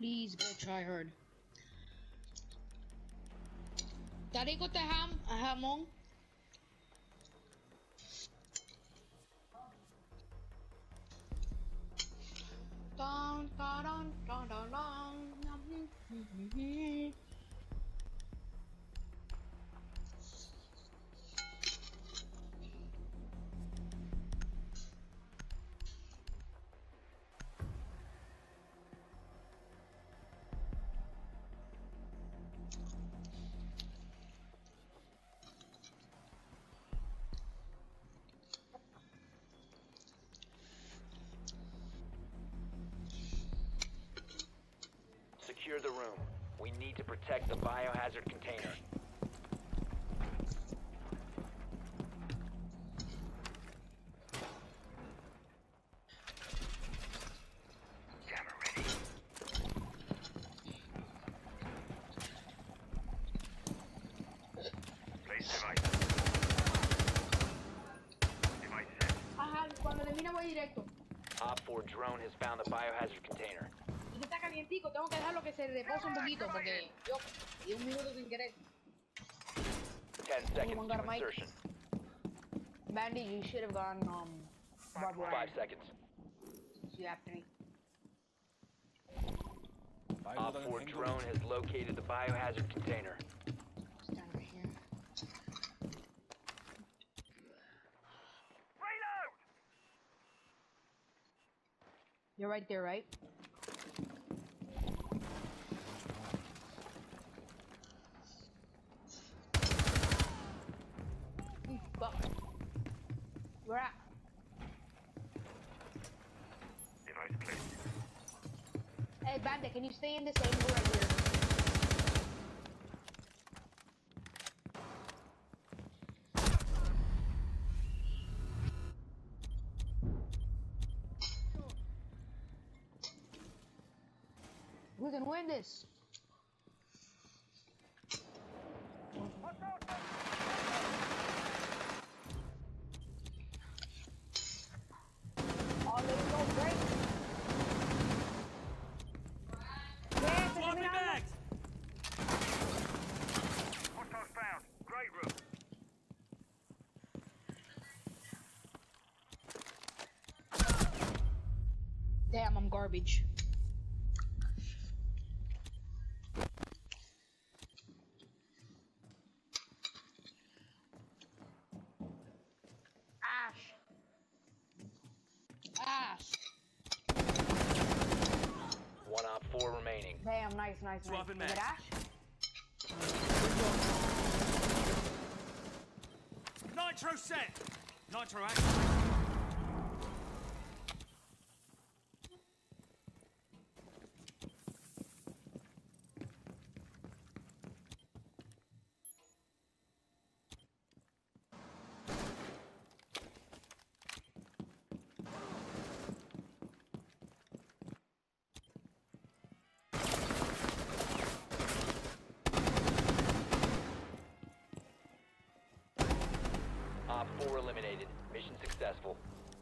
Please go try hard. Tadi ko hamong. Dun, dun, dun, dun, dun, dun. Secure the room. We need to protect the biohazard container. Camera ready. Place device. Device set. Ajá, cuando termina voy directo. Op 4 drone has found the biohazard container. Y está calientico, tengo que dejarlo que se repose un poquito porque yo di un minuto sin querer. 10 seconds to insertion. Bandy, you should have gone barbed wire. 5 seconds. You have 3. Op 4 drone has located the biohazard container. Stand right here. Reload! You're right there, right? Fuck. Where at? Device placed. Hey, Bandit, can you stay in this angle right here? We can win this. Oh, let's go, great. Swap me bags! Hostiles found. Great room. Damn, I'm garbage. Ash. Ash. 1 Op 4 remaining. Damn, nice, nice, nice. Swapping Is it mags. Ash? Nitro set! Nitro active. Op 4 eliminated. Mission successful.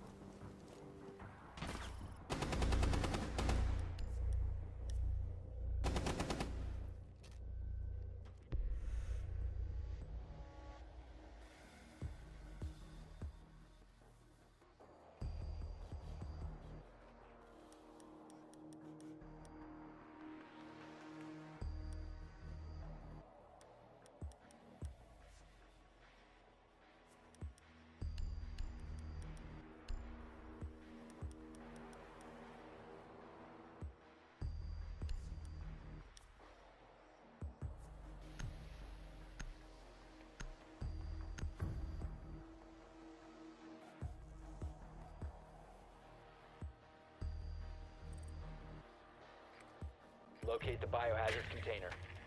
Locate the biohazard container.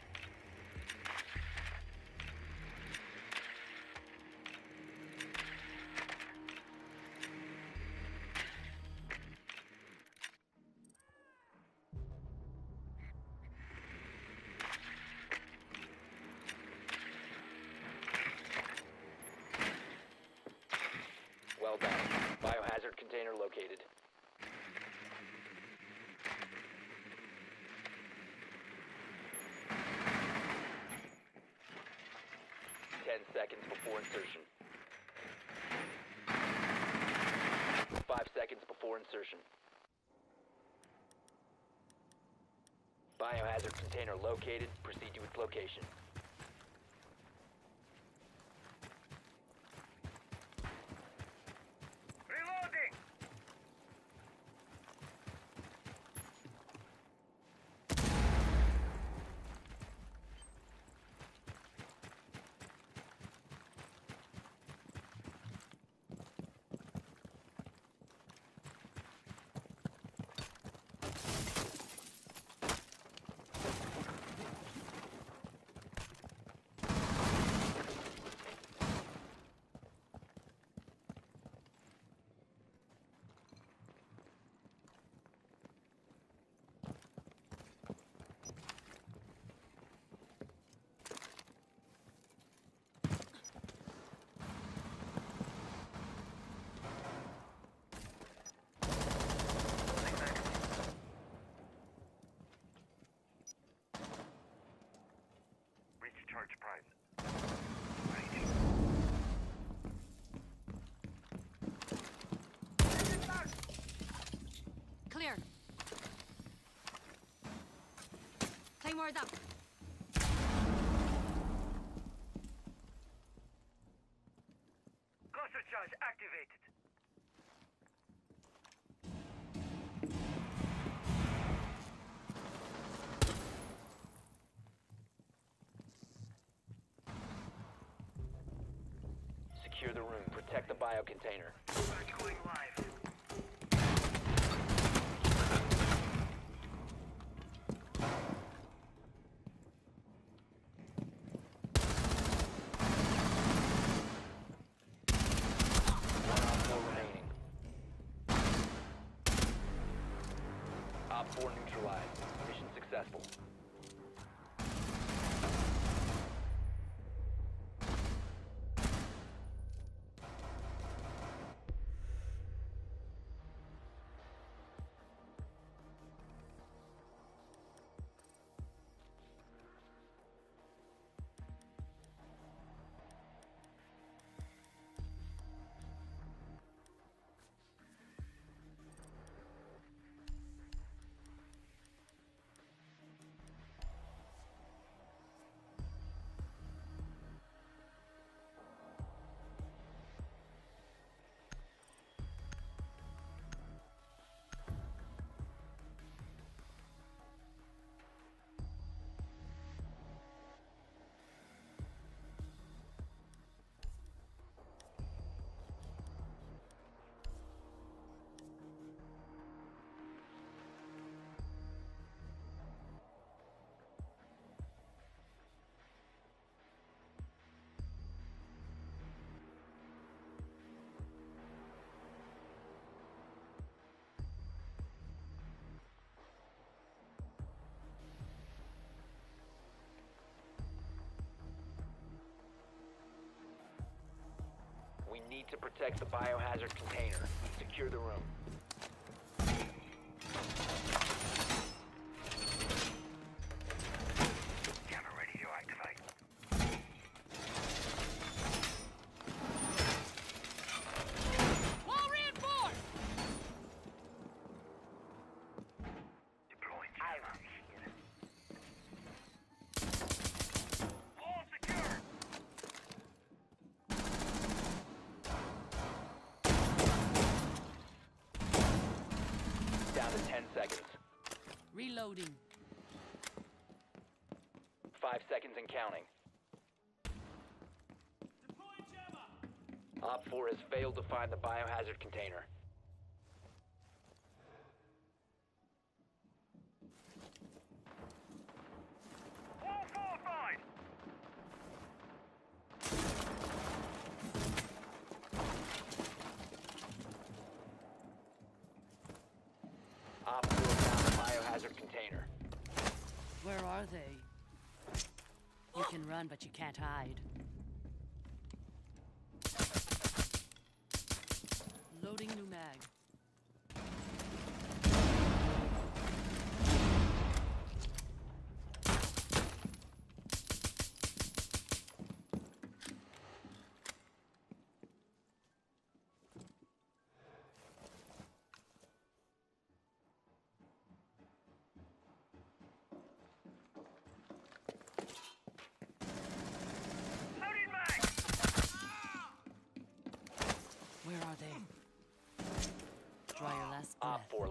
Well done. Biohazard container located. 10 seconds before insertion. 5 seconds before insertion. Biohazard container located. Proceed to its location. Reloading! Recharge prize. Clear. Claymore's up. Cluster charge activated. Secure the room. Protect the bio container. Going live. One Op 4 remaining. Op 4 neutralized. Mission successful. We need to protect the biohazard container. Secure the room. Camera ready to activate. Wall reinforced! Deploying jammer. All secure. Down to 10 seconds. Reloading. 5 seconds and counting. Deploying jammer. Op 4 has failed to find the biohazard container. All fortified. Op 4 found the biohazard container. Where are they? You can run, but you can't hide. Loading new mag.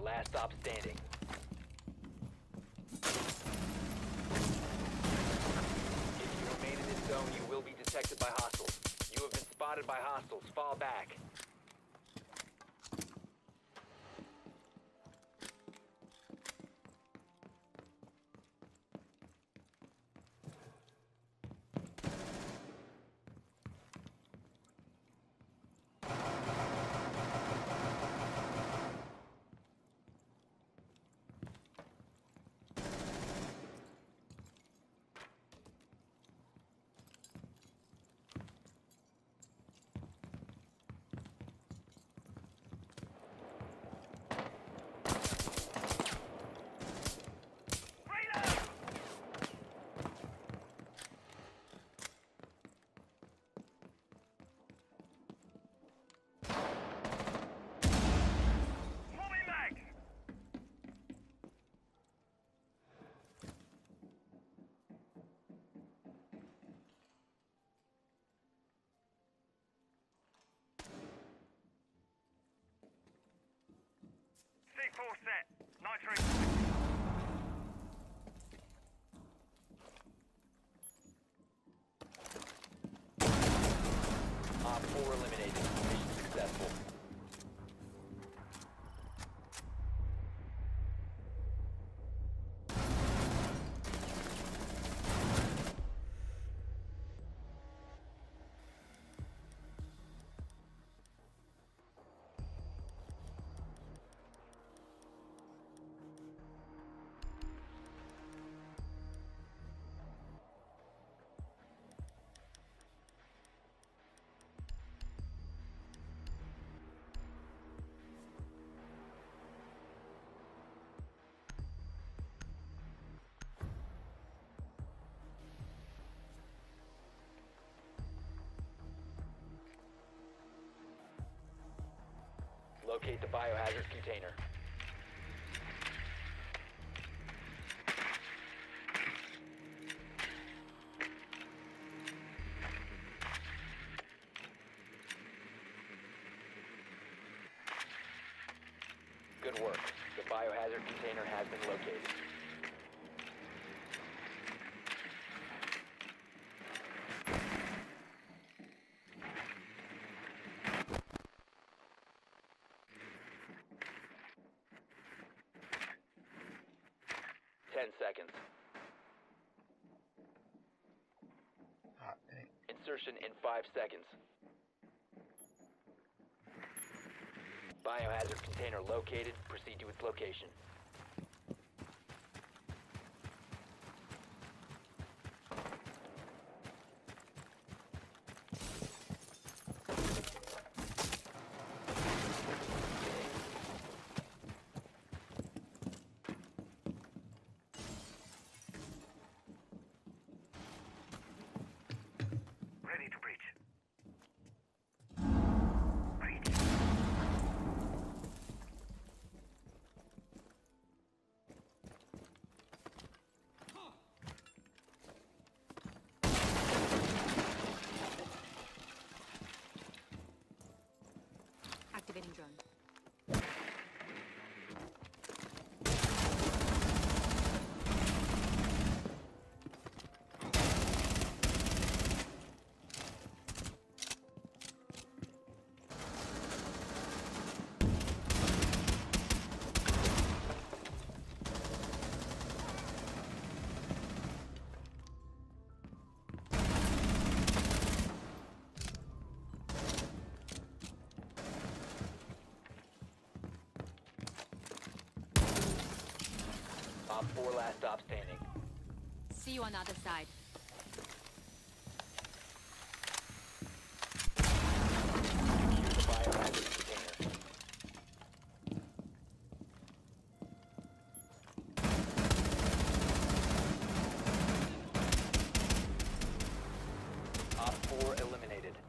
last stop standing. If you remain in this zone, you will be detected by hostiles. You have been spotted by hostiles. Fall back. Moving back. C4 set. Nitrate. Op 4 eliminated. Mission successful. Locate the biohazard container. Good work. The biohazard container has been located. Seconds. Hot dang. Insertion in 5 seconds. Biohazard container located. Proceed to its location. Ready to breach. Breach. Activating drone. Op 4 last stop standing. See you on the other side. Secure the biohazard container. Op 4 eliminated.